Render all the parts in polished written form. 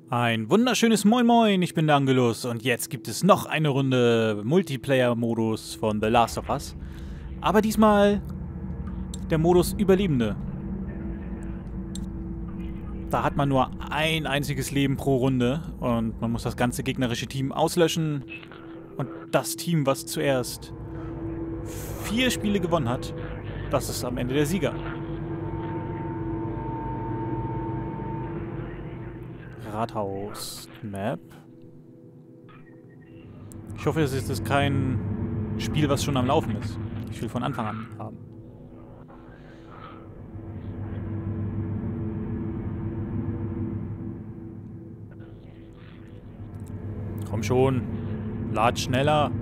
Ein wunderschönes Moin Moin, ich bin der Angelus und jetzt gibt es noch eine Runde Multiplayer-Modus von The Last of Us. Aber diesmal der Modus Überlebende. Da hat man nur ein einziges Leben pro Runde und man muss das ganze gegnerische Team auslöschen. Und das Team, was zuerst 4 Spiele gewonnen hat, das ist am Ende der Sieger. Rathaus-Map. Ich hoffe, es ist kein Spiel, was schon am Laufen ist. Ich will von Anfang an haben. Komm schon. Lad schneller.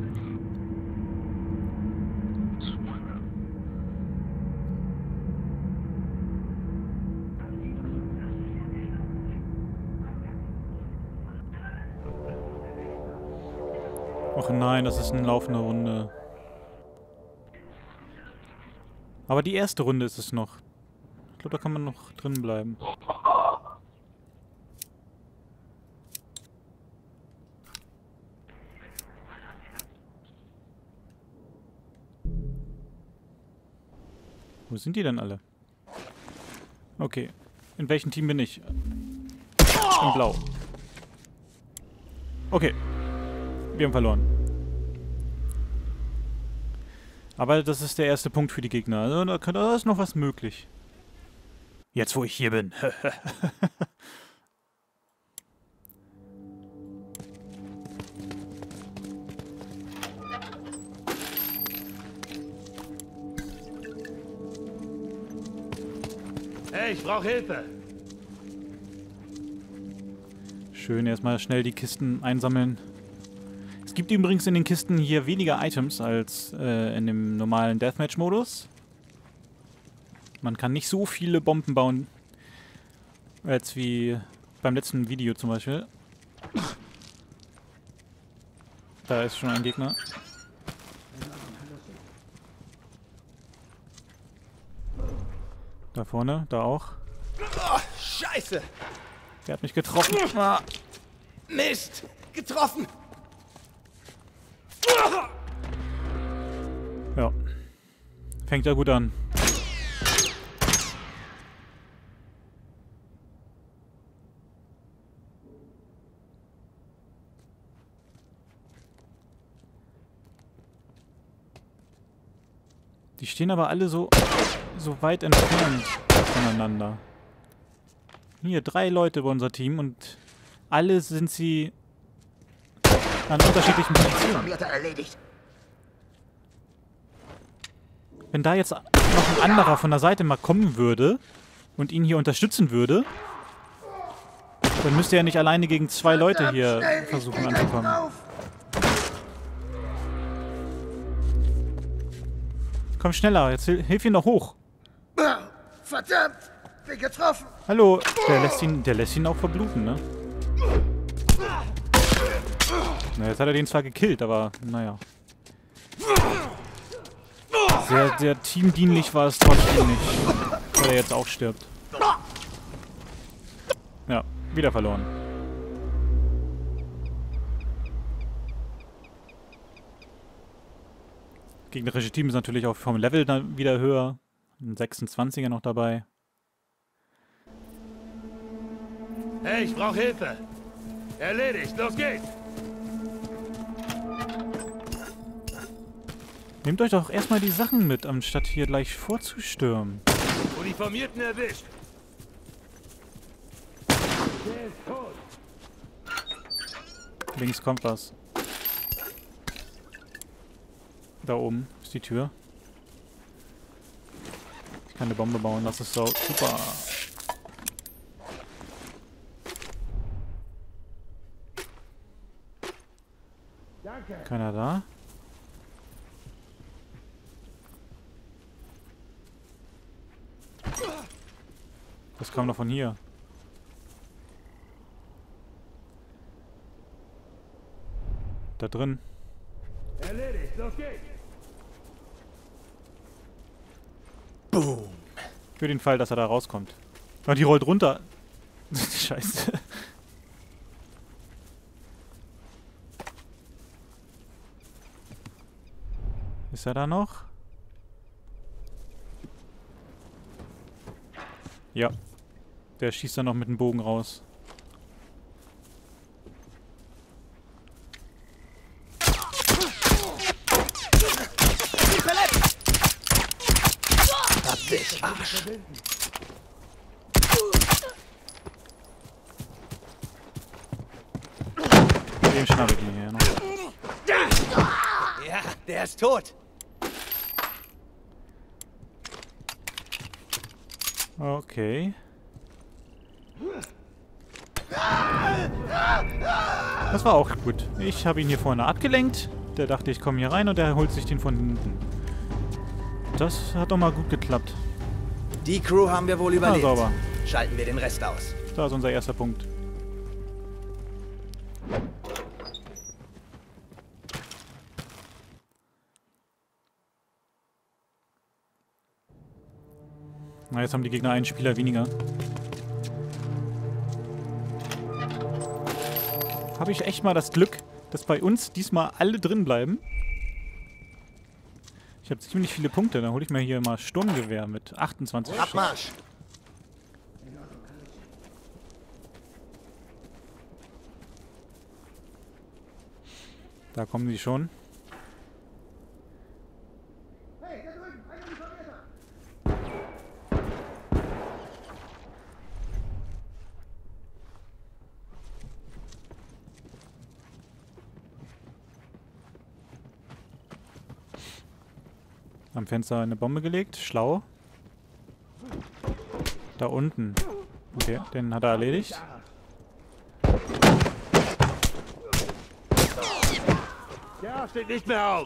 Och nein, das ist eine laufende Runde. Aber die erste Runde ist es noch. Ich glaube, da kann man noch drin bleiben. Wo sind die denn alle? Okay. In welchem Team bin ich? In Blau. Okay. Wir haben verloren. Aber das ist der erste Punkt für die Gegner. Also da ist noch was möglich. Jetzt, wo ich hier bin. Hey, ich brauche Hilfe. Schön, erstmal schnell die Kisten einsammeln. Es gibt übrigens in den Kisten hier weniger Items als in dem normalen Deathmatch-Modus. Man kann nicht so viele Bomben bauen, als wie beim letzten Video zum Beispiel. Da ist schon ein Gegner. Da vorne, da auch. Oh, Scheiße! Der hat mich getroffen. Ah. Mist! Getroffen! Ja. Fängt ja gut an. Die stehen aber alle so weit entfernt voneinander. Hier, 3 Leute über unser Team und alle sind sie an unterschiedlichen Positionen. Wenn da jetzt noch ein anderer von der Seite mal kommen würde und ihn hier unterstützen würde, dann müsste er nicht alleine gegen 2 Leute hier versuchen anzukommen. Komm schneller, jetzt hilf ihm noch hoch. Verdammt! Bin getroffen! Hallo, der lässt ihn auch verbluten, ne? Na, jetzt hat er den zwar gekillt, aber naja. Sehr teamdienlich war es trotzdem nicht, weil er jetzt auch stirbt. Ja, wieder verloren. Gegnerische Team ist natürlich auch vom Level dann wieder höher. Ein 26er noch dabei. Hey, ich brauche Hilfe! Erledigt, los geht's! Nehmt euch doch erstmal die Sachen mit, anstatt hier gleich vorzustürmen. Uniformierten erwischt! Der ist tot! Links kommt was. Da oben ist die Tür. Ich kann eine Bombe bauen, das ist so super. Danke! Keiner da? Das kam doch von hier. Da drin. Erledigt, los geht's! Boom. Für den Fall, dass er da rauskommt. Oh, die rollt runter. Scheiße. Ist er da noch? Ja. Der schießt dann noch mit dem Bogen raus. Hab dich, Arsch. Den schnappe ich mir hier noch. Ja, der ist tot. Okay. Das war auch gut. Ich habe ihn hier vorne abgelenkt. Der dachte, ich komme hier rein und der holt sich den von hinten. Das hat doch mal gut geklappt. Die Crew haben wir wohl überlebt. Sauber. Schalten wir den Rest aus. Da ist unser erster Punkt. Na, jetzt haben die Gegner einen Spieler weniger. Habe ich echt mal das Glück, dass bei uns diesmal alle drin bleiben. Ich habe ziemlich viele Punkte. Dann hole ich mir hier mal Sturmgewehr mit 28 Schuss. Abmarsch. Da kommen sie schon. Am Fenster eine Bombe gelegt. Schlau. Da unten. Okay, den hat er erledigt. Ja, steht nicht mehr auf.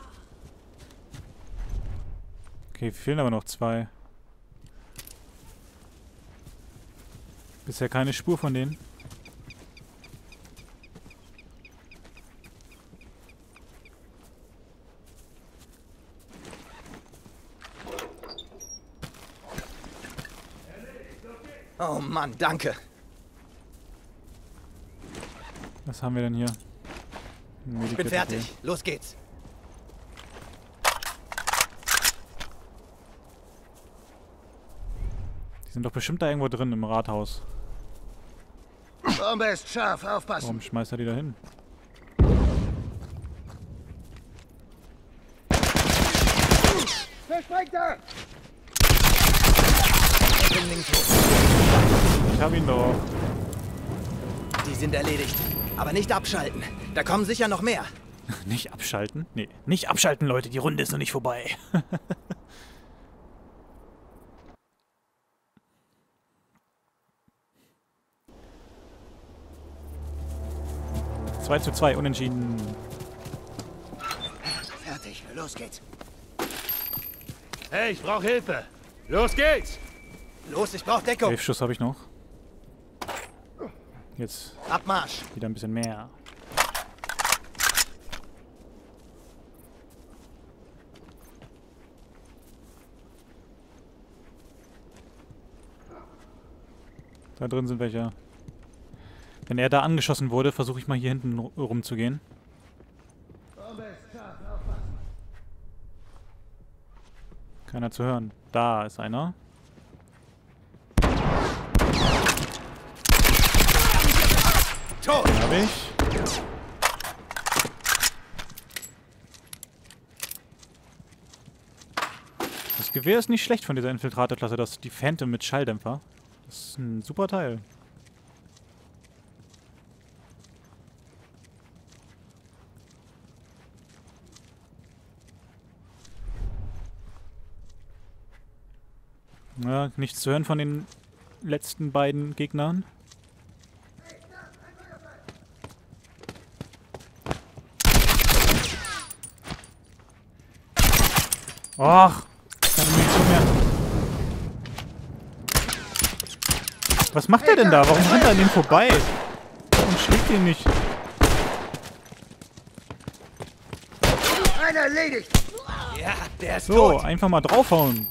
Okay, fehlen aber noch 2. Bisher keine Spur von denen. Oh Mann, danke. Was haben wir denn hier? Ich bin fertig. Los geht's. Die sind doch bestimmt da irgendwo drin im Rathaus. Bombe ist scharf, aufpassen. Warum schmeißt er die da hin? Wer springt da? Ich hab ihn doch. Die sind erledigt. Aber nicht abschalten. Da kommen sicher noch mehr. Nicht abschalten? Nee, nicht abschalten, Leute. Die Runde ist noch nicht vorbei. 2:2, unentschieden. Fertig, los geht's. Hey, ich brauche Hilfe. Los geht's. Los, ich brauch Deckung. 11 Schuss habe ich noch. Jetzt Abmarsch. wieder ein bisschen mehr. Da drin sind welche. Wenn er da angeschossen wurde, versuche ich mal hier hinten rumzugehen. Keiner zu hören. Da ist einer. Tot. Den hab ich. Das Gewehr ist nicht schlecht von dieser Infiltrator-Klasse, die Phantom mit Schalldämpfer. Das ist ein super Teil. Ja, nichts zu hören von den letzten beiden Gegnern. Och, keine Munition mehr. Was macht er denn da? Warum rennt er an dem vorbei? Warum schlägt ihn nicht? Einer erledigt. Ja, der ist So, tot. einfach mal draufhauen.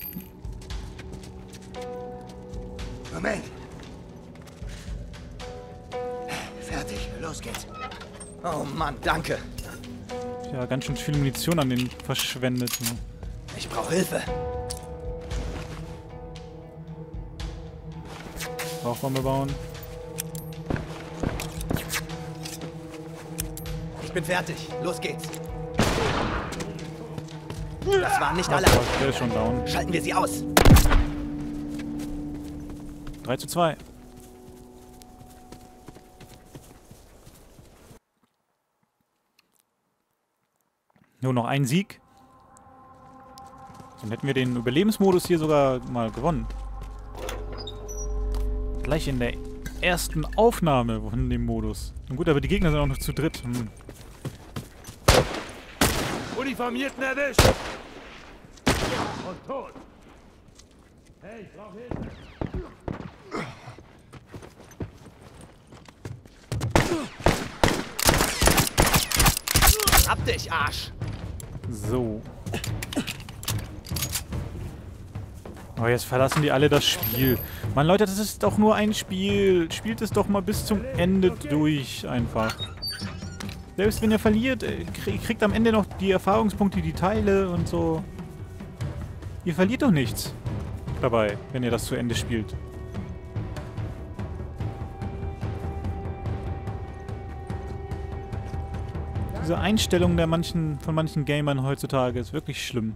Moment. Fertig, los geht's. Oh Mann, danke. Ja, ganz schön viel Munition an den verschwendet. Ne? Ich brauche Hilfe. Rauchbombe bauen. Ich bin fertig. Los geht's. Das waren nicht alle. Der ist schon down. Schalten wir sie aus. 3:2. Nur noch ein Sieg. Dann hätten wir den Überlebensmodus hier sogar mal gewonnen. Gleich in der ersten Aufnahme von dem Modus. Und gut, aber die Gegner sind auch noch zu dritt. Uniformierten erwischt! Und tot! Hey, ich brauche Hilfe! Hab dich, Arsch! So. Oh, jetzt verlassen die alle das Spiel. Mann, Leute, das ist doch nur ein Spiel. Spielt es doch mal bis zum Ende durch, einfach. Selbst wenn ihr verliert, kriegt am Ende noch die Erfahrungspunkte, die Teile und so. Ihr verliert doch nichts dabei, wenn ihr das zu Ende spielt. Diese Einstellung von manchen Gamern heutzutage ist wirklich schlimm.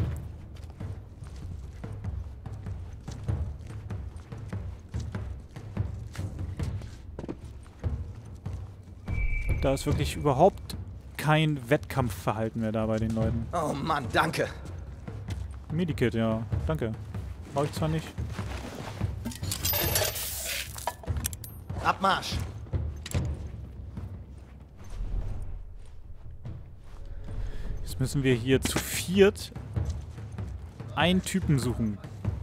Da ist wirklich überhaupt kein Wettkampfverhalten mehr da bei den Leuten. Oh Mann, danke. Medikit, ja. Danke. Brauche ich zwar nicht. Abmarsch. Jetzt müssen wir hier zu viert einen Typen suchen.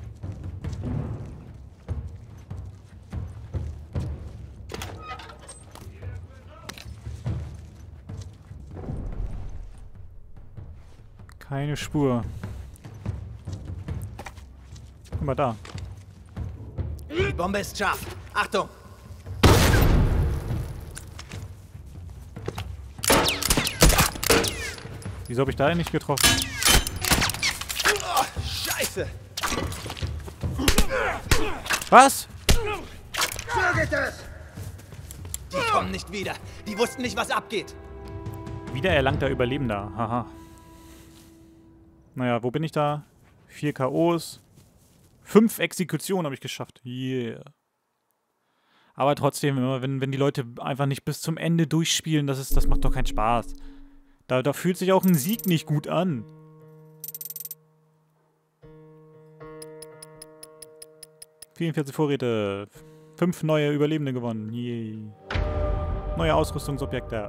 Keine Spur. Guck mal da. Die Bombe ist scharf. Achtung! Wieso habe ich da nicht getroffen? Oh, Scheiße! Was? Die kommen nicht wieder. Die wussten nicht, was abgeht. Wieder erlangter Überlebender. Haha. Naja, wo bin ich da? 4 KOs. 5 Exekutionen habe ich geschafft. Yeah. Aber trotzdem, wenn die Leute einfach nicht bis zum Ende durchspielen, das macht doch keinen Spaß. Da fühlt sich auch ein Sieg nicht gut an. ...44 Vorräte. 5 neue Überlebende gewonnen. Yay. Neue Ausrüstungsobjekte.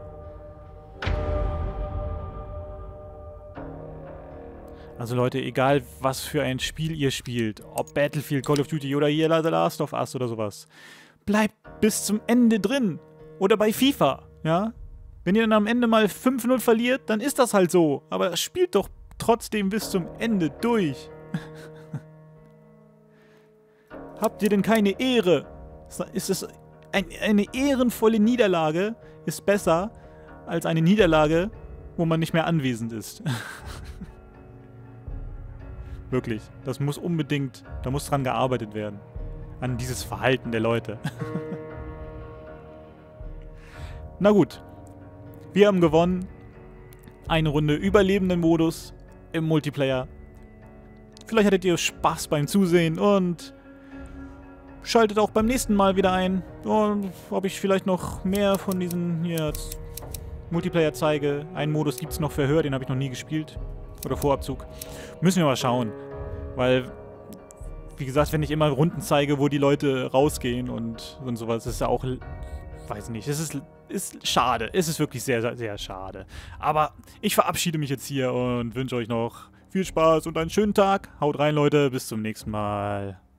Also Leute, egal was für ein Spiel ihr spielt, ob Battlefield, Call of Duty oder hier The Last of Us oder sowas, bleibt bis zum Ende drin. Oder bei FIFA, ja? Wenn ihr dann am Ende mal 5-0 verliert, dann ist das halt so. Aber spielt doch trotzdem bis zum Ende durch. Habt ihr denn keine Ehre? Ist es eine ehrenvolle Niederlage ist besser als eine Niederlage, wo man nicht mehr anwesend ist. Wirklich. Das muss unbedingt, da muss dran gearbeitet werden. An dieses Verhalten der Leute. Na gut. Wir haben gewonnen. Eine Runde Überlebenden-Modus im Multiplayer. Vielleicht hattet ihr Spaß beim Zusehen und schaltet auch beim nächsten Mal wieder ein. Und ob ich vielleicht noch mehr von diesen hier Multiplayer zeige. Einen Modus gibt es noch für Hör, den habe ich noch nie gespielt. Oder Vorabzug. Müssen wir mal schauen. Weil, wie gesagt, wenn ich immer Runden zeige, wo die Leute rausgehen und sowas, ist ja auch, weiß nicht, es ist schade. Es ist wirklich sehr, sehr, sehr schade. Aber ich verabschiede mich jetzt hier und wünsche euch noch viel Spaß und einen schönen Tag. Haut rein, Leute. Bis zum nächsten Mal.